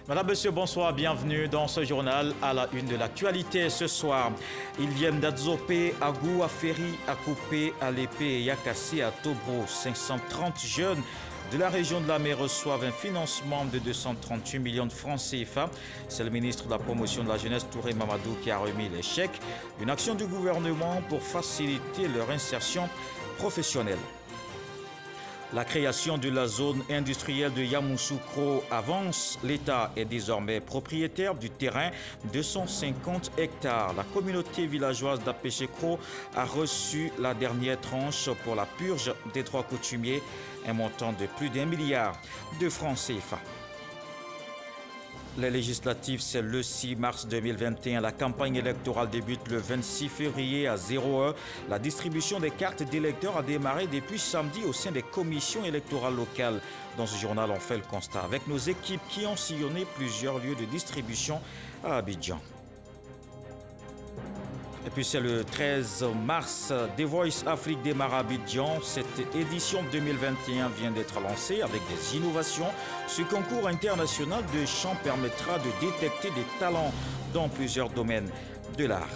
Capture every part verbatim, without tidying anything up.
Madame, Monsieur, bonsoir, bienvenue dans ce journal à la une de l'actualité ce soir. Ils viennent d'Adzopé, Agou, Aferi, Akopé, Alépé et Yakassi à Tobro. cinq cent trente jeunes de la région de la mer reçoivent un financement de deux cent trente-huit millions de francs C F A. C'est le ministre de la Promotion de la Jeunesse, Touré Mamadou, qui a remis les chèques. Une action du gouvernement pour faciliter leur insertion professionnelle. La création de la zone industrielle de Yamoussoukro avance. L'État est désormais propriétaire du terrain de deux cent cinquante hectares. La communauté villageoise d'Apéchekro a reçu la dernière tranche pour la purge des droits coutumiers, un montant de plus d'un milliard de francs C F A. Les législatives, c'est le six mars deux mille vingt et un. La campagne électorale débute le vingt-six février à zéro heure. La distribution des cartes d'électeurs a démarré depuis samedi au sein des commissions électorales locales. Dans ce journal, on fait le constat avec nos équipes qui ont sillonné plusieurs lieux de distribution à Abidjan. Et puis c'est le treize mars, The Voice Afrique démarre à Abidjan. Cette édition deux mille vingt et un vient d'être lancée avec des innovations. Ce concours international de chant permettra de détecter des talents dans plusieurs domaines de l'art.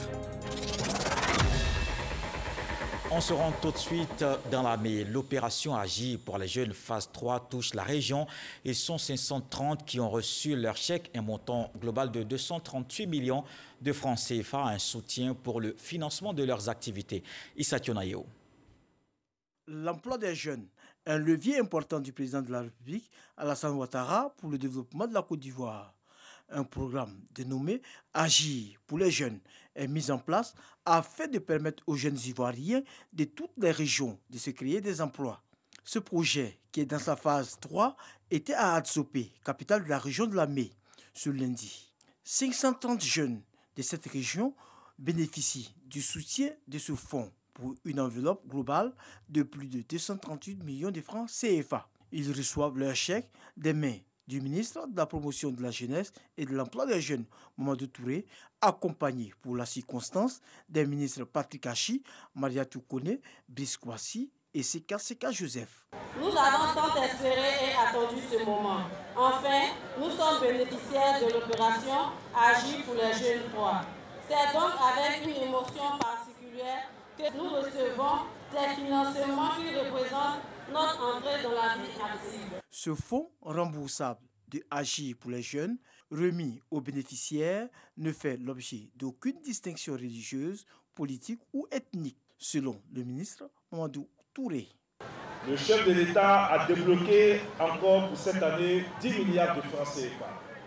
On se rend tout de suite dans la mer. L'opération Agir pour les jeunes phase trois touche la région. Ils sont cinq cent trente qui ont reçu leur chèque, un montant global de deux cent trente-huit millions de francs C F A, un soutien pour le financement de leurs activités. Issa Tionayo. L'emploi des jeunes, un levier important du président de la République, Alassane Ouattara, pour le développement de la Côte d'Ivoire. Un programme dénommé Agir pour les jeunes est mis en place afin de permettre aux jeunes Ivoiriens de toutes les régions de se créer des emplois. Ce projet, qui est dans sa phase trois, était à Adzopé, capitale de la région de la Mer, ce lundi. cinq cent trente jeunes de cette région bénéficient du soutien de ce fonds pour une enveloppe globale de plus de deux cent trente-huit millions de francs C F A. Ils reçoivent leur chèque des mains du ministre de la Promotion de la Jeunesse et de l'Emploi des Jeunes, Mamadou Touré, accompagné pour la circonstance des ministres Patrick Hachi, Mariatou Kone, Brice Kouassi et Seka Seka Joseph. Nous avons tant espéré et attendu ce moment. Enfin, nous sommes bénéficiaires de l'opération Agir pour les jeunes trois. C'est donc avec une émotion particulière que nous recevons ces financements qui représentent notre entrée dans la vie active. Ce fonds remboursable de Agir pour les jeunes, remis aux bénéficiaires, ne fait l'objet d'aucune distinction religieuse, politique ou ethnique, selon le ministre Mamadou Touré. Le chef de l'État a débloqué encore pour cette année dix milliards de francs C F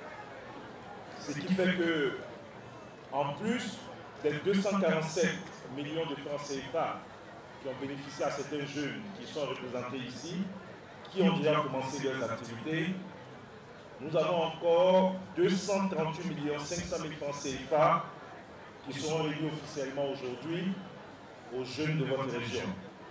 A. Ce qui fait que, en plus des deux cent quarante-sept millions de francs C F A qui ont bénéficié à certains jeunes qui sont représentés ici, qui ont déjà commencé leurs activités, nous avons encore deux cent trente-huit millions cinq cent mille francs C F A qui seront remis officiellement aujourd'hui aux jeunes de votre région.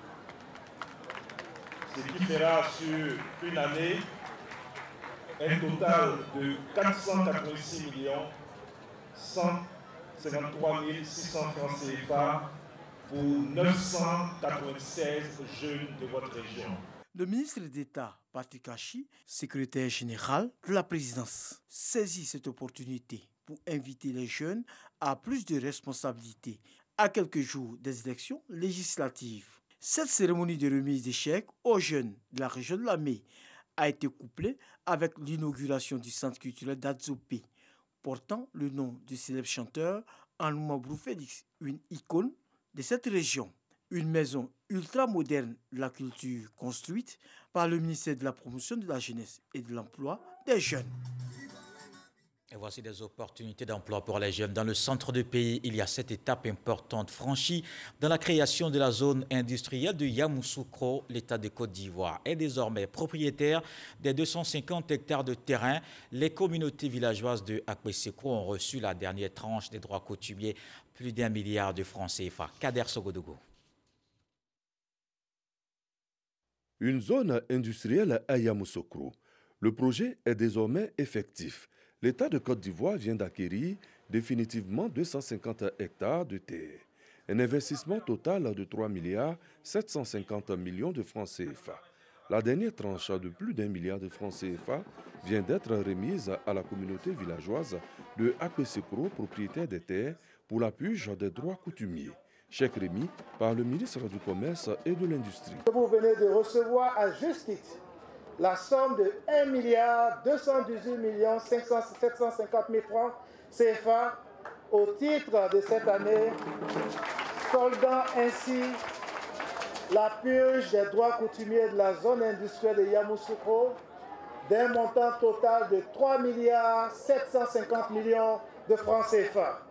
Ce qui fera sur une année un total de quatre cent quatre-vingt-six millions cent cinquante-trois mille six cents francs C F A pour neuf cent quatre-vingt-seize jeunes de votre région. Le ministre d'État, Patrick Hachi, secrétaire général de la présidence, saisit cette opportunité pour inviter les jeunes à plus de responsabilités à quelques jours des élections législatives. Cette cérémonie de remise des chèques aux jeunes de la région de la Mer a été couplée avec l'inauguration du centre culturel d'Adzopé, portant le nom du célèbre chanteur Anoumabrou Félix, une icône de cette région. Une maison ultra-moderne de la culture construite par le ministère de la Promotion de la Jeunesse et de l'Emploi des jeunes. Et voici des opportunités d'emploi pour les jeunes. Dans le centre du pays, il y a cette étape importante franchie dans la création de la zone industrielle de Yamoussoukro. L'État de Côte d'Ivoire est désormais propriétaire des deux cent cinquante hectares de terrain. Les communautés villageoises de Apéchekro ont reçu la dernière tranche des droits coutumiers, plus d'un milliard de francs C F A. Kader Sogodogo. Une zone industrielle à Yamoussoukro. Le projet est désormais effectif. L'État de Côte d'Ivoire vient d'acquérir définitivement deux cent cinquante hectares de terre. Un investissement total de trois milliards sept cent cinquante millions de francs C F A. La dernière tranche de plus d'un milliard de francs C F A vient d'être remise à la communauté villageoise de Akwessekro, propriétaire des terres, pour la purge des droits coutumiers. Chèque remis par le ministre du Commerce et de l'Industrie. Vous venez de recevoir à juste titre la somme de un milliard deux cent dix-huit millions sept cent cinquante mille francs C F A au titre de cette année, soldant ainsi la purge des droits coutumiers de la zone industrielle de Yamoussoukro d'un montant total de trois milliards sept cent cinquante millions de francs C F A.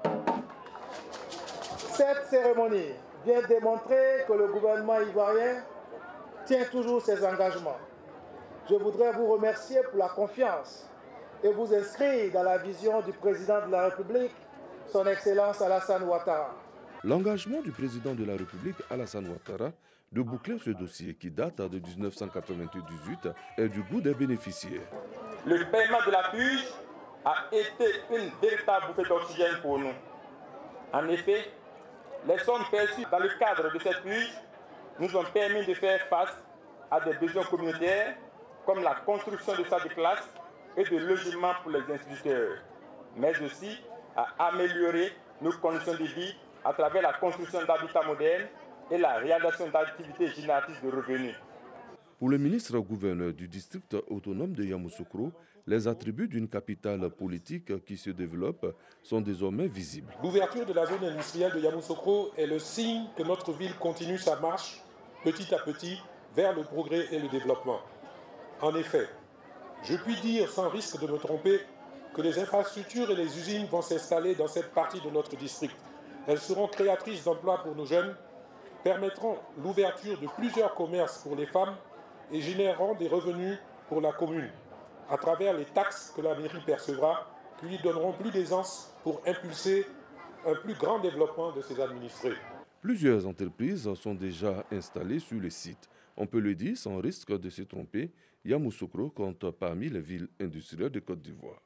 Cette cérémonie vient démontrer que le gouvernement ivoirien tient toujours ses engagements. Je voudrais vous remercier pour la confiance et vous inscrire dans la vision du président de la République, son Excellence Alassane Ouattara. L'engagement du président de la République, Alassane Ouattara, de boucler ce dossier qui date de mille neuf cent quatre-vingt-dix-huit est du goût des bénéficiaires. Le paiement de la purge a été une véritable bouffée d'oxygène pour nous. En effet, les sommes perçues dans le cadre de cette purge nous ont permis de faire face à des besoins communautaires comme la construction de salles de classe et de logements pour les instituteurs, mais aussi à améliorer nos conditions de vie à travers la construction d'habitats modernes et la réalisation d'activités génératrices de revenus. Pour le ministre-gouverneur du district autonome de Yamoussoukro, les attributs d'une capitale politique qui se développe sont désormais visibles. L'ouverture de la zone industrielle de Yamoussoukro est le signe que notre ville continue sa marche petit à petit vers le progrès et le développement. En effet, je puis dire sans risque de me tromper que les infrastructures et les usines vont s'installer dans cette partie de notre district. Elles seront créatrices d'emplois pour nos jeunes, permettront l'ouverture de plusieurs commerces pour les femmes et généreront des revenus pour la commune à travers les taxes que la mairie percevra, qui lui donneront plus d'aisance pour impulser un plus grand développement de ses administrés. Plusieurs entreprises sont déjà installées sur le site. On peut le dire sans risque de se tromper, Yamoussoukro compte parmi les villes industrielles de Côte d'Ivoire.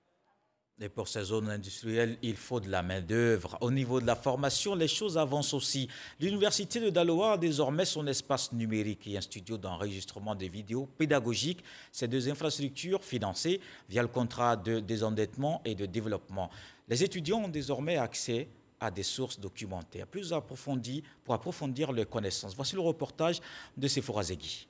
Et pour ces zones industrielles, il faut de la main-d'œuvre. Au niveau de la formation, les choses avancent aussi. L'Université de Daloa a désormais son espace numérique et un studio d'enregistrement des vidéos pédagogiques. Ces deux infrastructures financées via le contrat de désendettement et de développement. Les étudiants ont désormais accès à des sources documentaires plus approfondies pour approfondir leurs connaissances. Voici le reportage de Sephora Zegui.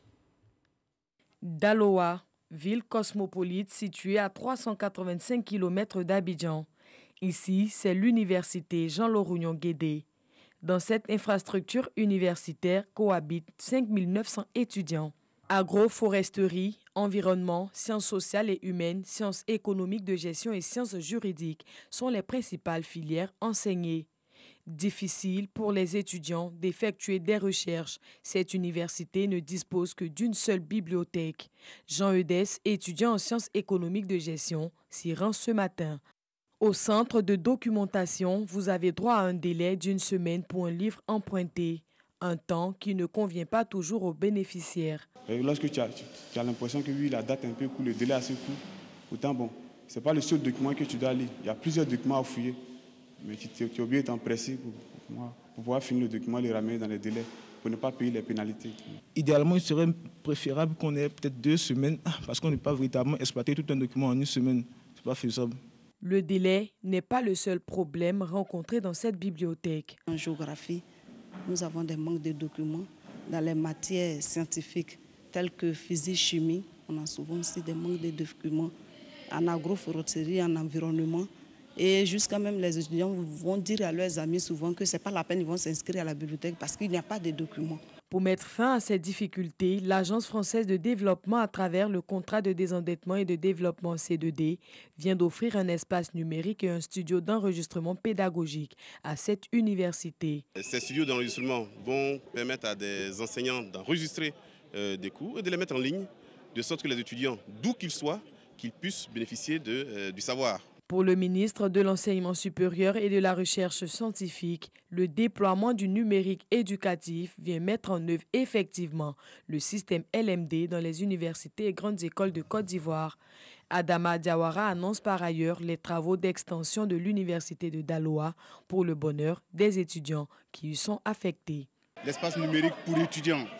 Daloa, ville cosmopolite située à trois cent quatre-vingt-cinq kilomètres d'Abidjan. Ici, c'est l'université Jean-Laurent Guédé. Dans cette infrastructure universitaire cohabitent cinq mille neuf cents étudiants. Agroforesterie, environnement, sciences sociales et humaines, sciences économiques de gestion et sciences juridiques sont les principales filières enseignées. Difficile pour les étudiants d'effectuer des recherches. Cette université ne dispose que d'une seule bibliothèque. Jean Eudès, étudiant en sciences économiques de gestion, s'y rend ce matin. Au centre de documentation, vous avez droit à un délai d'une semaine pour un livre emprunté. Un temps qui ne convient pas toujours aux bénéficiaires. Et lorsque tu as, tu as l'impression que oui, la date est un peu court, le délai est assez court, autant bon, ce n'est pas le seul document que tu dois lire. Il y a plusieurs documents à fouiller. Mais tu, tu es obligé d'être pressé pour, pour, pour pouvoir finir le document et le ramener dans les délais pour ne pas payer les pénalités. Idéalement, il serait préférable qu'on ait peut-être deux semaines parce qu'on n'est pas véritablement exploité tout un document en une semaine. Ce n'est pas faisable. Le délai n'est pas le seul problème rencontré dans cette bibliothèque. En géographie, nous avons des manques de documents. Dans les matières scientifiques telles que physique, chimie, on a souvent aussi des manques de documents. En agroforesterie, en environnement. Et jusqu'à même les étudiants vont dire à leurs amis souvent que ce n'est pas la peine, ils vont s'inscrire à la bibliothèque parce qu'il n'y a pas de documents. Pour mettre fin à ces difficultés, l'Agence française de développement, à travers le contrat de désendettement et de développement C deux D, vient d'offrir un espace numérique et un studio d'enregistrement pédagogique à cette université. Ces studios d'enregistrement vont permettre à des enseignants d'enregistrer euh, des cours et de les mettre en ligne, de sorte que les étudiants, d'où qu'ils soient, qu'ils puissent bénéficier de, euh, du savoir. Pour le ministre de l'Enseignement supérieur et de la Recherche scientifique, le déploiement du numérique éducatif vient mettre en œuvre effectivement le système L M D dans les universités et grandes écoles de Côte d'Ivoire. Adama Diawara annonce par ailleurs les travaux d'extension de l'université de Daloa pour le bonheur des étudiants qui y sont affectés. L'espace numérique pour étudiants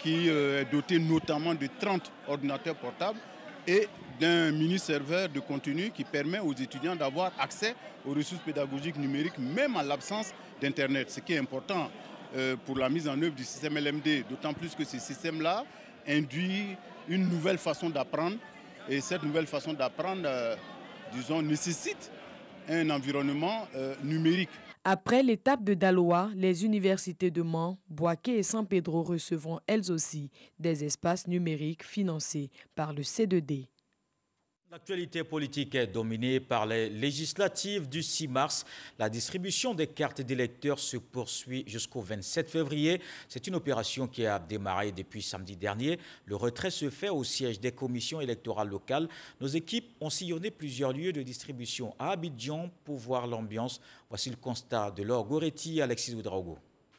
qui est doté notamment de trente ordinateurs portables et d'un mini-serveur de contenu qui permet aux étudiants d'avoir accès aux ressources pédagogiques numériques, même en l'absence d'Internet, ce qui est important euh, pour la mise en œuvre du système L M D, d'autant plus que ce système-là induit une nouvelle façon d'apprendre, et cette nouvelle façon d'apprendre, euh, disons, nécessite un environnement euh, numérique. Après l'étape de Daloa, les universités de Mans, Bouaké et San Pedro recevront elles aussi des espaces numériques financés par le C deux D. L'actualité politique est dominée par les législatives du six mars. La distribution des cartes d'électeurs se poursuit jusqu'au vingt-sept février. C'est une opération qui a démarré depuis samedi dernier. Le retrait se fait au siège des commissions électorales locales. Nos équipes ont sillonné plusieurs lieux de distribution à Abidjan pour voir l'ambiance. Voici le constat de Laure Goretti et Alexis Oudraogo.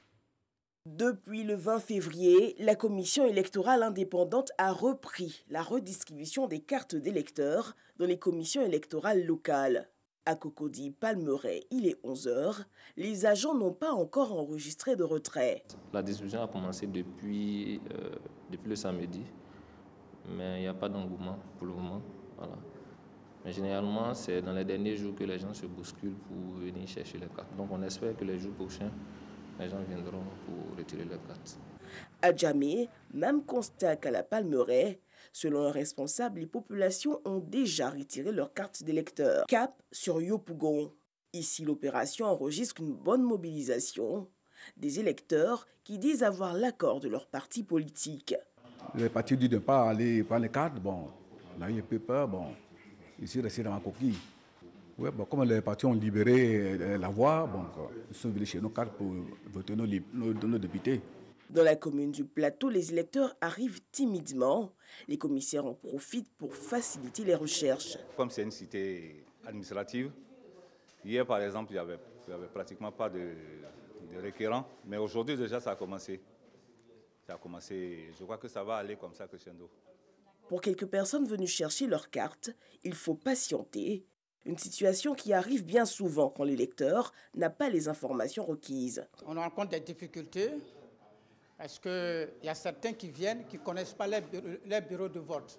Depuis le vingt février, la commission électorale indépendante a repris la redistribution des cartes d'électeurs dans les commissions électorales locales. À Cocody, Palmeraie, il est onze heures. Les agents n'ont pas encore enregistré de retrait. La distribution a commencé depuis, euh, depuis le samedi, mais il n'y a pas d'engouement pour le moment. Voilà. Mais généralement, c'est dans les derniers jours que les gens se bousculent pour venir chercher les cartes. Donc on espère que les jours prochains, les gens viendront pour retirer leurs cartes. À Djamé, même constat qu'à la Palmeraie. Selon un responsable, les populations ont déjà retiré leurs cartes d'électeurs. Cap sur Yopougon. Ici, l'opération enregistre une bonne mobilisation des électeurs qui disent avoir l'accord de leur parti politique. Les partis disent de ne pas aller prendre les cartes. Bon, on a eu un peu peur. Bon, ici, rester dans la coquille. Ouais, bon, comme les partis ont libéré la voie, bon, ils sont venus chez nos cartes pour voter nos, nos, nos députés. Dans la commune du Plateau, les électeurs arrivent timidement. Les commissaires en profitent pour faciliter les recherches. Comme c'est une cité administrative, hier par exemple, il n'y avait, avait pratiquement pas de, de requérants. Mais aujourd'hui déjà, ça a commencé. Ça a commencé. Je crois que ça va aller comme ça crescendo. Pour quelques personnes venues chercher leurs cartes, il faut patienter. Une situation qui arrive bien souvent quand l'électeur n'a pas les informations requises. On rencontre des difficultés parce qu'il y a certains qui viennent qui ne connaissent pas les bureaux, les bureaux de vote.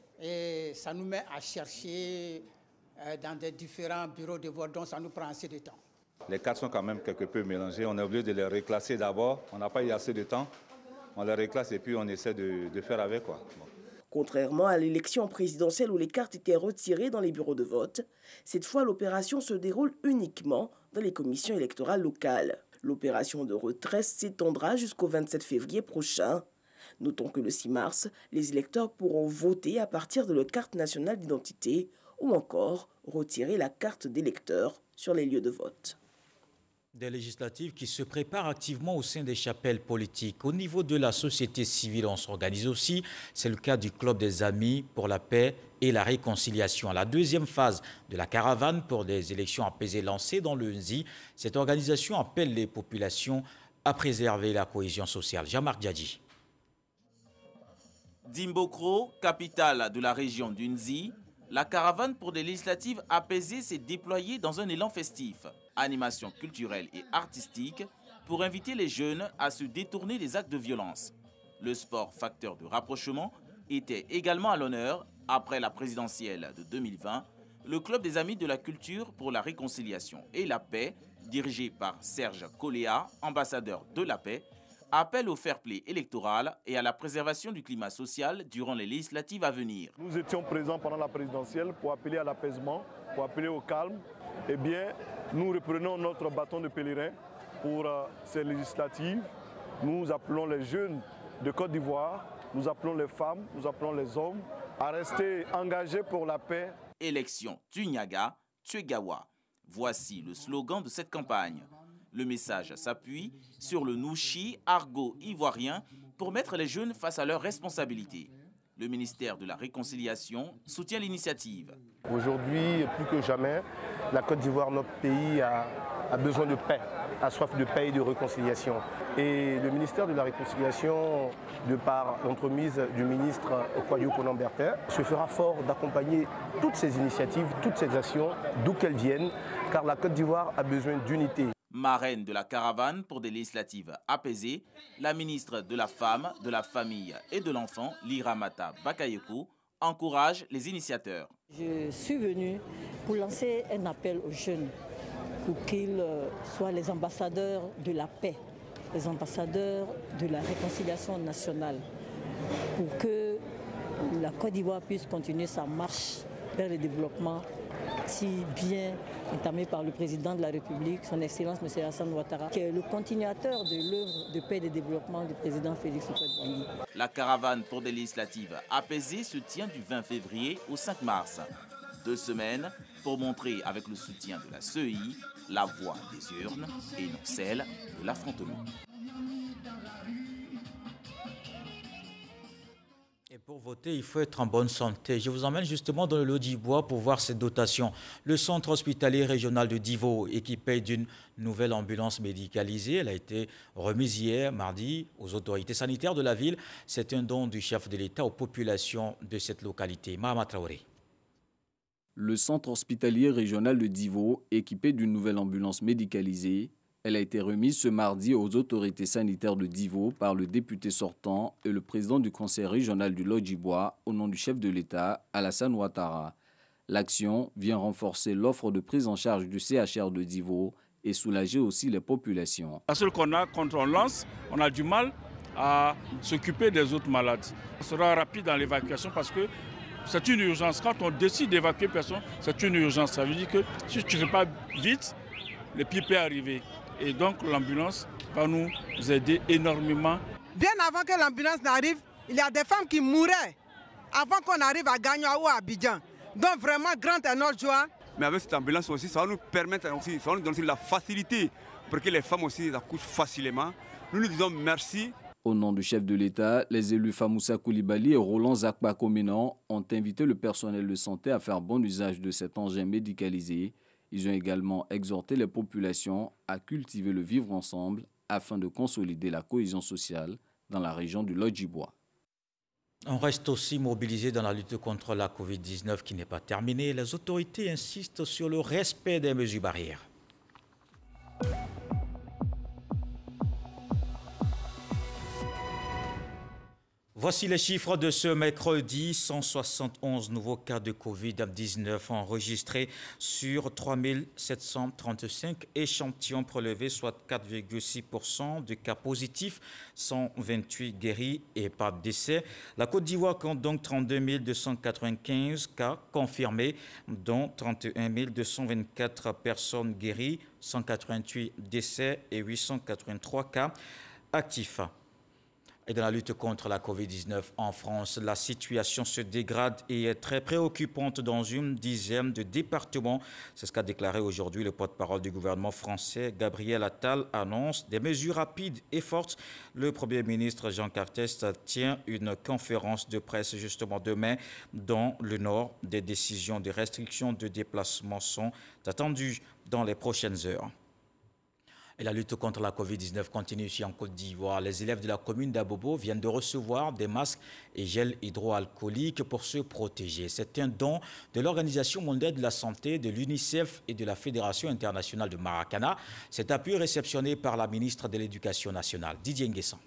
Et ça nous met à chercher dans des différents bureaux de vote, donc ça nous prend assez de temps. Les cartes sont quand même quelque peu mélangées. On est obligé de les reclasser d'abord. On n'a pas eu assez de temps. On les reclasse et puis on essaie de, de faire avec, quoi. Bon. Contrairement à l'élection présidentielle où les cartes étaient retirées dans les bureaux de vote, cette fois l'opération se déroule uniquement dans les commissions électorales locales. L'opération de retrait s'étendra jusqu'au vingt-sept février prochain. Notons que le six mars, les électeurs pourront voter à partir de leur carte nationale d'identité ou encore retirer la carte d'électeur sur les lieux de vote. Des législatives qui se préparent activement au sein des chapelles politiques. Au niveau de la société civile, on s'organise aussi. C'est le cas du Club des Amis pour la paix et la réconciliation. La deuxième phase de la caravane pour des élections apaisées lancée dans le Nzi, cette organisation appelle les populations à préserver la cohésion sociale. Jean-Marc Djadji. Dimbokro, capitale de la région du Nzi, la caravane pour des législatives apaisées s'est déployée dans un élan festif. Animation culturelle et artistique pour inviter les jeunes à se détourner des actes de violence. Le sport, facteur de rapprochement, était également à l'honneur après la présidentielle de deux mille vingt. Le Club des Amis de la Culture pour la Réconciliation et la Paix, dirigé par Serge Coléa, ambassadeur de la paix, appelle au fair-play électoral et à la préservation du climat social durant les législatives à venir. Nous étions présents pendant la présidentielle pour appeler à l'apaisement, pour appeler au calme. Eh bien, nous reprenons notre bâton de pèlerin pour euh, ces législatives. Nous appelons les jeunes de Côte d'Ivoire, nous appelons les femmes, nous appelons les hommes à rester engagés pour la paix. Élection Tunyaga, Tchegawa. Voici le slogan de cette campagne. Le message s'appuie sur le nouchi argot ivoirien pour mettre les jeunes face à leurs responsabilités. Le ministère de la Réconciliation soutient l'initiative. Aujourd'hui, plus que jamais, la Côte d'Ivoire, notre pays, a, a besoin de paix, a soif de paix et de réconciliation. Et le ministère de la Réconciliation, de par l'entremise du ministre Okoye Konamberter, se fera fort d'accompagner toutes ces initiatives, toutes ces actions, d'où qu'elles viennent, car la Côte d'Ivoire a besoin d'unité. Marraine de la caravane pour des législatives apaisées, la ministre de la Femme, de la Famille et de l'Enfant, Liramata Bakayoko, encourage les initiateurs. Je suis venue pour lancer un appel aux jeunes pour qu'ils soient les ambassadeurs de la paix, les ambassadeurs de la réconciliation nationale, pour que la Côte d'Ivoire puisse continuer sa marche vers le développement si bien entamé par le président de la République, son Excellence M. Alassane Ouattara, qui est le continuateur de l'œuvre de paix et de développement du président Félix Houphouët-Boigny. La caravane pour des législatives apaisées se tient du vingt février au cinq mars. Deux semaines pour montrer avec le soutien de la C E I la voie des urnes et non celle de l'affrontement. Pour voter, il faut être en bonne santé. Je vous emmène justement dans le Lodibois pour voir cette dotation. Le centre hospitalier régional de Divo, équipé d'une nouvelle ambulance médicalisée, elle a été remise hier, mardi, aux autorités sanitaires de la ville. C'est un don du chef de l'État aux populations de cette localité. Mahama Traoré. Le centre hospitalier régional de Divo, équipé d'une nouvelle ambulance médicalisée, elle a été remise ce mardi aux autorités sanitaires de Divo par le député sortant et le président du conseil régional du Lodjibois au nom du chef de l'État, Alassane Ouattara. L'action vient renforcer l'offre de prise en charge du C H R de Divo et soulager aussi les populations. La seule qu'on a, quand on lance, on a du mal à s'occuper des autres malades. On sera rapide dans l'évacuation parce que c'est une urgence. Quand on décide d'évacuer personne, c'est une urgence. Ça veut dire que si tu ne fais pas vite, le pire peut arriver. Et donc l'ambulance va nous aider énormément. Bien avant que l'ambulance n'arrive, il y a des femmes qui mouraient avant qu'on arrive à Gagnoa ou à Abidjan. Donc vraiment, grande est notre joie. Mais avec cette ambulance aussi, ça va nous permettre aussi, ça va nous donner la facilité pour que les femmes aussi accouchent facilement. Nous nous disons merci. Au nom du chef de l'État, les élus Famoussa Koulibaly et Roland Zakpa-Koménan ont invité le personnel de santé à faire bon usage de cet engin médicalisé. Ils ont également exhorté les populations à cultiver le vivre ensemble afin de consolider la cohésion sociale dans la région du Lodjibois. On reste aussi mobilisé dans la lutte contre la covid dix-neuf qui n'est pas terminée. Les autorités insistent sur le respect des mesures barrières. Voici les chiffres de ce mercredi. cent soixante et onze nouveaux cas de covid dix-neuf enregistrés sur trois mille sept cent trente-cinq échantillons prélevés, soit quatre virgule six pour cent de cas positifs, cent vingt-huit guéris et pas de décès. La Côte d'Ivoire compte donc trente-deux mille deux cent quatre-vingt-quinze cas confirmés, dont trente et un mille deux cent vingt-quatre personnes guéries, cent quatre-vingt-huit décès et huit cent quatre-vingt-trois cas actifs. Et dans la lutte contre la covid dix-neuf en France, la situation se dégrade et est très préoccupante dans une dizaine de départements. C'est ce qu'a déclaré aujourd'hui le porte-parole du gouvernement français. Gabriel Attal annonce des mesures rapides et fortes. Le Premier ministre Jean Castex tient une conférence de presse justement demain dans le Nord. Des décisions de restriction de déplacement sont attendues dans les prochaines heures. Et la lutte contre la covid dix-neuf continue ici en Côte d'Ivoire. Les élèves de la commune d'Abobo viennent de recevoir des masques et gel hydroalcoolique pour se protéger. C'est un don de l'Organisation mondiale de la santé, de l'UNICEF et de la Fédération internationale de Maracana. Cet appui est réceptionné par la ministre de l'Éducation nationale, Didier Nguessan.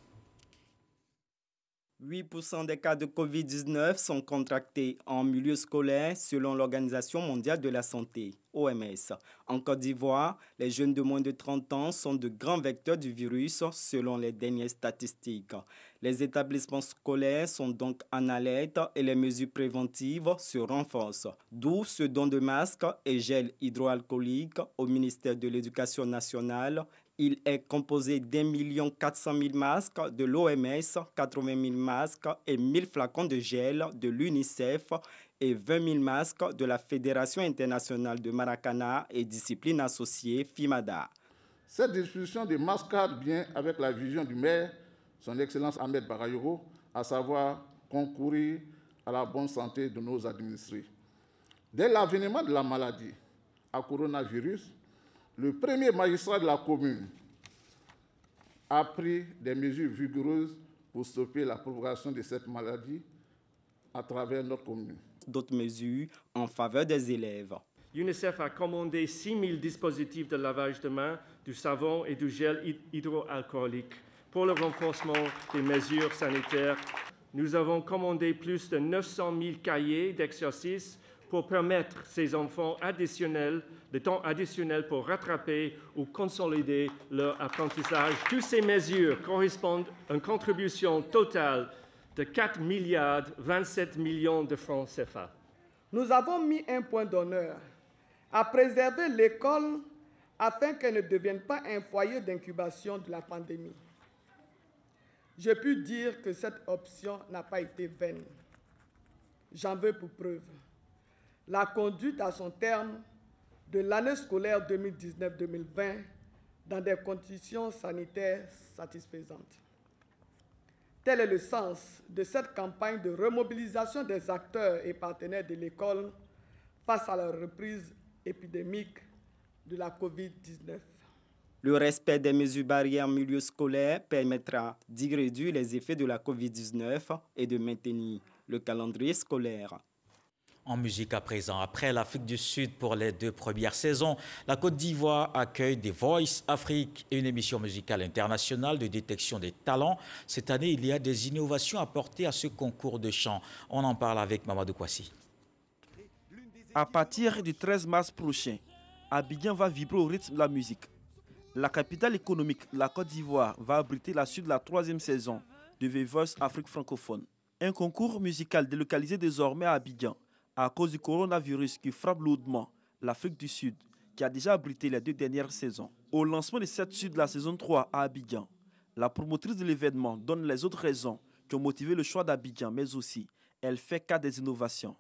huit pour cent des cas de covid dix-neuf sont contractés en milieu scolaire selon l'Organisation mondiale de la santé, O M S. En Côte d'Ivoire, les jeunes de moins de trente ans sont de grands vecteurs du virus selon les dernières statistiques. Les établissements scolaires sont donc en alerte et les mesures préventives se renforcent. D'où ce don de masques et gel hydroalcoolique au ministère de l'Éducation nationale. Il est composé d'un million quatre cent mille masques de l'O M S, quatre-vingt mille masques et mille flacons de gel de l'UNICEF et vingt mille masques de la Fédération internationale de Maracana et disciplines associées FIMADA. Cette distribution de masques cadre bien avec la vision du maire, son Excellence Ahmed Bakayoko, à savoir concourir à la bonne santé de nos administrés. Dès l'avènement de la maladie à coronavirus, le premier magistrat de la commune a pris des mesures vigoureuses pour stopper la propagation de cette maladie à travers notre commune. D'autres mesures en faveur des élèves. UNICEF a commandé six mille dispositifs de lavage de mains, du savon et du gel hydroalcoolique pour le renforcement des mesures sanitaires. Nous avons commandé plus de neuf cent mille cahiers d'exercice pour permettre ces enfants additionnels, le temps additionnel pour rattraper ou consolider leur apprentissage. Toutes ces mesures correspondent à une contribution totale de quatre milliards vingt-sept millions de francs C F A. Nous avons mis un point d'honneur à préserver l'école afin qu'elle ne devienne pas un foyer d'incubation de la pandémie. Je puis dire que cette option n'a pas été vaine. J'en veux pour preuve la conduite à son terme de l'année scolaire deux mille dix-neuf deux mille vingt dans des conditions sanitaires satisfaisantes. Tel est le sens de cette campagne de remobilisation des acteurs et partenaires de l'école face à la reprise épidémique de la covid dix-neuf. Le respect des mesures barrières en milieu scolaire permettra d'y réduire les effets de la covid dix-neuf et de maintenir le calendrier scolaire. En musique à présent, après l'Afrique du Sud pour les deux premières saisons, la Côte d'Ivoire accueille The Voice Afrique, une émission musicale internationale de détection des talents. Cette année, il y a des innovations apportées à ce concours de chant. On en parle avec Mamadou Kwasi. À partir du treize mars prochain, Abidjan va vibrer au rythme de la musique. La capitale économique, la Côte d'Ivoire, va abriter la suite de la troisième saison de The Voice Afrique francophone. Un concours musical délocalisé désormais à Abidjan à cause du coronavirus qui frappe lourdement l'Afrique du Sud, qui a déjà abrité les deux dernières saisons. Au lancement de cette suite de la saison trois à Abidjan, la promotrice de l'événement donne les autres raisons qui ont motivé le choix d'Abidjan, mais aussi elle fait cas des innovations.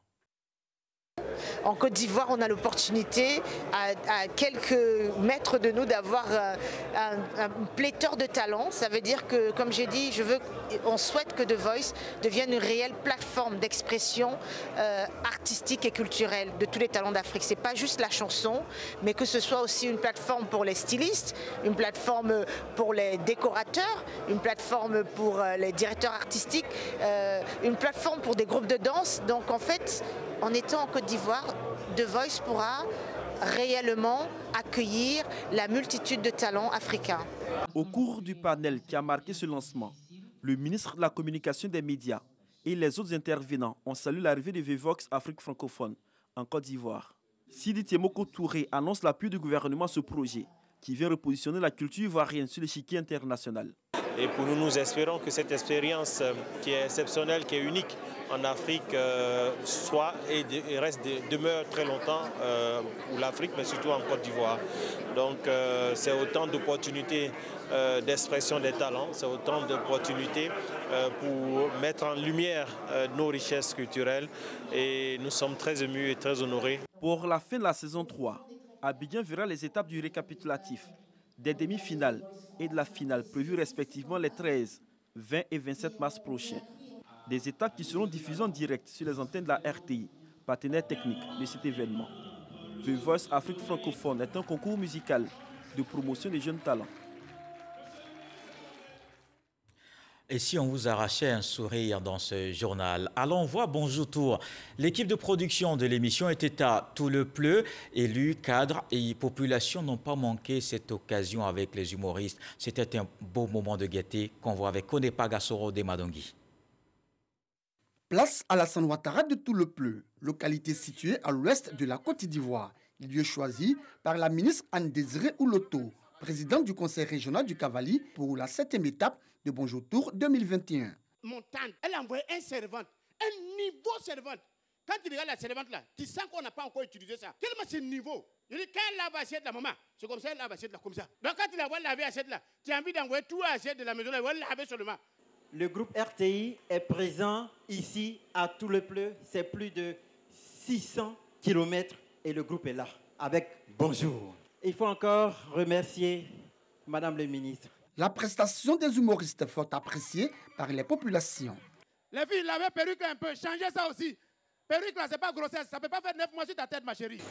En Côte d'Ivoire, on a l'opportunité, à, à quelques mètres de nous, d'avoir un, un, un pléthore de talents. Ça veut dire que, comme j'ai dit, je veux, on souhaite que The Voice devienne une réelle plateforme d'expression euh, artistique et culturelle de tous les talents d'Afrique. Ce n'est pas juste la chanson, mais que ce soit aussi une plateforme pour les stylistes, une plateforme pour les décorateurs, une plateforme pour les directeurs artistiques, euh, une plateforme pour des groupes de danse. Donc en fait, en étant en Côte d'Ivoire, The Voice pourra réellement accueillir la multitude de talents africains. Au cours du panel qui a marqué ce lancement, le ministre de la Communication des médias et les autres intervenants ont salué l'arrivée de The Voice Afrique francophone en Côte d'Ivoire. Sidi Tiemoko Touré annonce l'appui du gouvernement à ce projet qui vient repositionner la culture ivoirienne sur l'échiquier international. Et pour nous, nous espérons que cette expérience euh, qui est exceptionnelle, qui est unique en Afrique, euh, soit et, de, et reste de, demeure très longtemps euh, pour l'Afrique, mais surtout en Côte d'Ivoire. Donc euh, c'est autant d'opportunités euh, d'expression des talents, c'est autant d'opportunités euh, pour mettre en lumière euh, nos richesses culturelles. Et nous sommes très émus et très honorés. Pour la fin de la saison trois, Abidjan verra les étapes du récapitulatif, des demi-finales et de la finale prévues respectivement les treize, vingt et vingt-sept mars prochains. Des étapes qui seront diffusées en direct sur les antennes de la R T I, partenaire technique de cet événement. The Voice Afrique francophone est un concours musical de promotion des jeunes talents. Et si on vous arrachait un sourire dans ce journal? Allons voir Bonjour Tour. L'équipe de production de l'émission était à Tout le Pleu. Élus, cadres et population n'ont pas manqué cette occasion avec les humoristes. C'était un beau moment de gaieté qu'on voit avec Konepa Gassoro de Madongui. Place à la San Ouattara de Tout le Pleu, localité située à l'ouest de la Côte d'Ivoire. Lieu choisi par la ministre Anne-Désirée Ouloto, présidente du conseil régional du Cavali pour la septième étape de Bonjour Tour deux mille vingt et un. Mon tante, elle a envoyé un servante, un niveau servante. Quand tu regardes la servante là, tu sens qu'on n'a pas encore utilisé ça. Tellement c'est niveau. Je dis, quand elle lave l'assiette là, maman, c'est comme ça, elle lave l'assiette là, comme ça. Donc quand tu la vois laver l'assiette là, tu as envie d'envoyer tout l'assiette de la maison là, elle va laver seulement. Le groupe R T I est présent ici à Tout le Pleu. C'est plus de six cents kilomètres et le groupe est là avec Bonjour. Il faut encore remercier Madame le ministre. La prestation des humoristes fort appréciée par les populations. Les filles, lavez perruque un peu, changez ça aussi. Perruque là, c'est pas grossesse, ça peut pas faire neuf mois sur ta tête, ma chérie.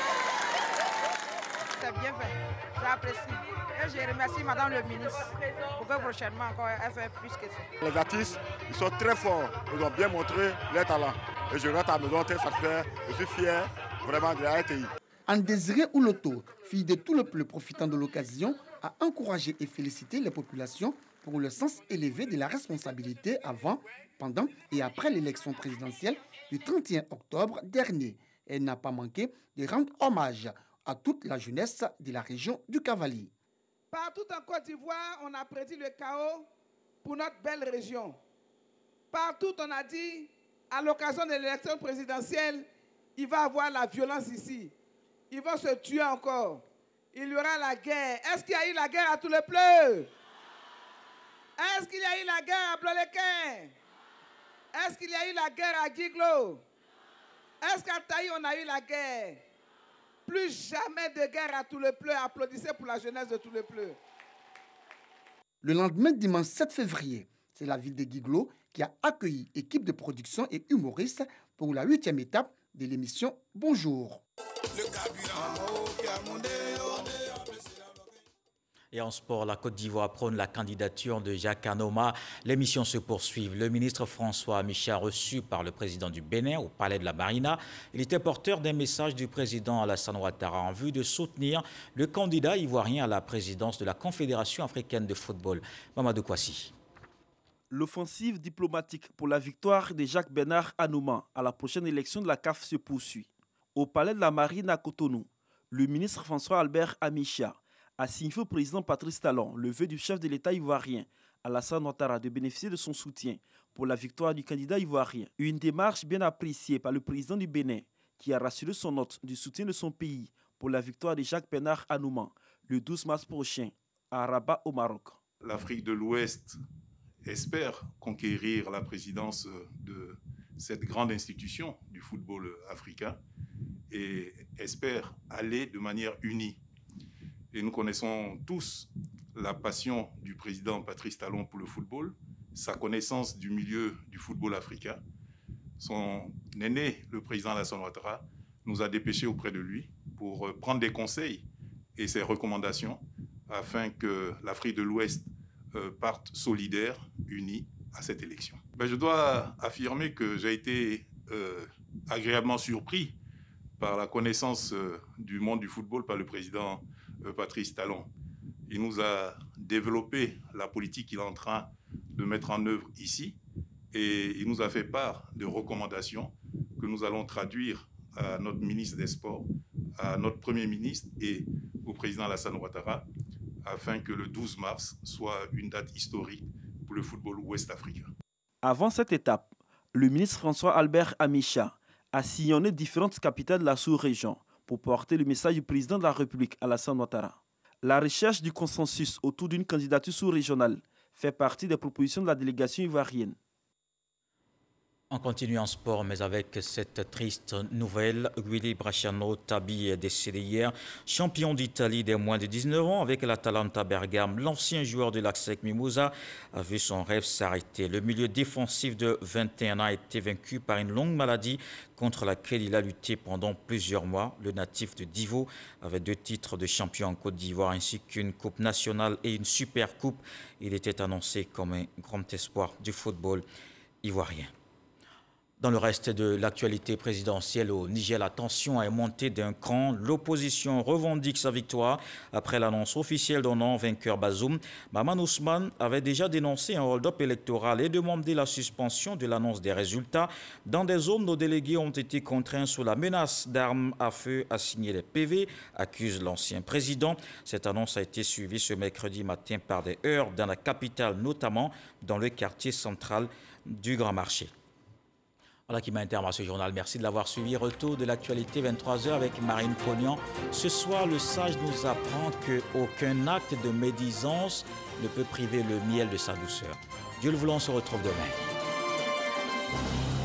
C'est bien fait, j'apprécie. Et je remercie Madame le ministre pour que prochainement encore elle fait plus que ça. Les artistes, ils sont très forts, ils ont bien montré leur talent. Et je rentre à la maison très satisfait, je suis fier vraiment de la R T I. Anne-Désirée Ouloto, fille de tout le peuple profitant de l'occasion, a encouragé et félicité les populations pour le sens élevé de la responsabilité avant, pendant et après l'élection présidentielle du trente et un octobre dernier. Elle n'a pas manqué de rendre hommage à toute la jeunesse de la région du Cavali. Partout en Côte d'Ivoire, on a prédit le chaos pour notre belle région. Partout, on a dit, à l'occasion de l'élection présidentielle, il va y avoir la violence ici. Ils vont se tuer encore. Il y aura la guerre. Est-ce qu'il y a eu la guerre à tout le pleu? Est-ce qu'il y a eu la guerre à Blolequin? Est-ce qu'il y a eu la guerre à Guiglo? Est-ce qu'à Taï, on a eu la guerre? Plus jamais de guerre à tout le pleu. Applaudissez pour la jeunesse de tout le pleu. Le lendemain, dimanche sept février, c'est la ville de Guiglo qui a accueilli équipe de production et humoristes pour la huitième étape de l'émission Bonjour. Et en sport, la Côte d'Ivoire prône la candidature de Jacques Anoma. Les missions se poursuivent. Le ministre François Amicha, reçu par le président du Bénin au palais de la Marina, il était porteur d'un message du président Alassane Ouattara en vue de soutenir le candidat ivoirien à la présidence de la Confédération africaine de football, Mamadou Kouassi. L'offensive diplomatique pour la victoire de Jacques Bernard Anoma à la prochaine élection de la C A F se poursuit. Au palais de la Marine à Cotonou, le ministre François Albert Amicha a signifié au président Patrice Talon le vœu du chef de l'État ivoirien, Alassane Ouattara, de bénéficier de son soutien pour la victoire du candidat ivoirien. Une démarche bien appréciée par le président du Bénin, qui a rassuré son hôte du soutien de son pays pour la victoire de Jacques Bernard Anoma le douze mars prochain à Rabat au Maroc. L'Afrique de l'Ouest espère conquérir la présidence de cette grande institution du football africain et espère aller de manière unie. Et nous connaissons tous la passion du président Patrice Talon pour le football, sa connaissance du milieu du football africain. Son aîné, le président Alassane Ouattara, nous a dépêchés auprès de lui pour prendre des conseils et ses recommandations afin que l'Afrique de l'Ouest parte solidaire, unie à cette élection. Ben, je dois affirmer que j'ai été euh, agréablement surpris par la connaissance euh, du monde du football par le président euh, Patrice Talon. Il nous a développé la politique qu'il est en train de mettre en œuvre ici et il nous a fait part de recommandations que nous allons traduire à notre ministre des Sports, à notre Premier ministre et au président Alassane Ouattara afin que le douze mars soit une date historique pour le football ouest-africain. Avant cette étape, le ministre François Albert Amicha a sillonné différentes capitales de la sous-région pour porter le message du président de la République, Alassane Ouattara. La recherche du consensus autour d'une candidature sous-régionale fait partie des propositions de la délégation ivoirienne. On continue en sport, mais avec cette triste nouvelle, Willy Bracciano Tabi est décédé hier, champion d'Italie des moins de dix-neuf ans avec l'Atalanta Bergame. L'ancien joueur de l'Axec Mimouza a vu son rêve s'arrêter. Le milieu défensif de vingt et un ans a été vaincu par une longue maladie contre laquelle il a lutté pendant plusieurs mois. Le natif de Divo avait deux titres de champion en Côte d'Ivoire ainsi qu'une coupe nationale et une super coupe. Il était annoncé comme un grand espoir du football ivoirien. Dans le reste de l'actualité présidentielle au Niger, la tension est montée d'un cran. L'opposition revendique sa victoire après l'annonce officielle d'un nom vainqueur Bazoum. Maman Ousmane avait déjà dénoncé un hold-up électoral et demandé la suspension de l'annonce des résultats. Dans des zones, nos délégués ont été contraints sous la menace d'armes à feu à signer les P V, accuse l'ancien président. Cette annonce a été suivie ce mercredi matin par des heurts dans la capitale, notamment dans le quartier central du Grand Marché. Voilà qui met un terme à ce journal. Merci de l'avoir suivi. Retour de l'actualité vingt-trois heures avec Marine Pognan. Ce soir, le sage nous apprend qu'aucun acte de médisance ne peut priver le miel de sa douceur. Dieu le voulant, on se retrouve demain.